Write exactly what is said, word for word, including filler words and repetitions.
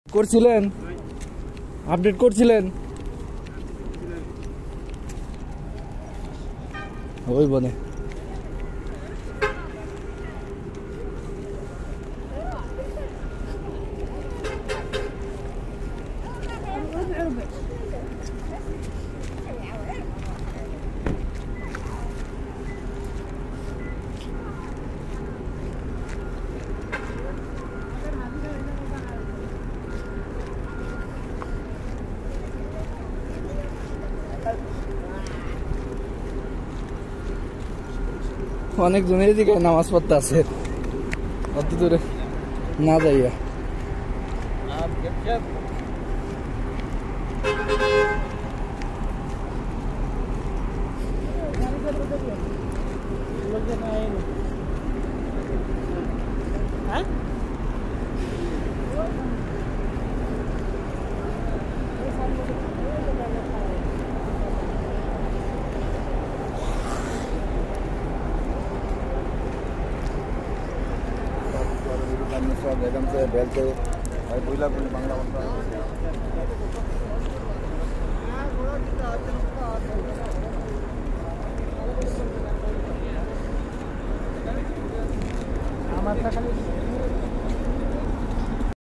করছিলেন আপডেট করছিলেন ওই বনে অনেক জনের দিকে নামাজ পড়তে আছে অত দূরে না যাইয়া एकदम से बैल से भाई बुला बुला बांग्ला भाषा हमारे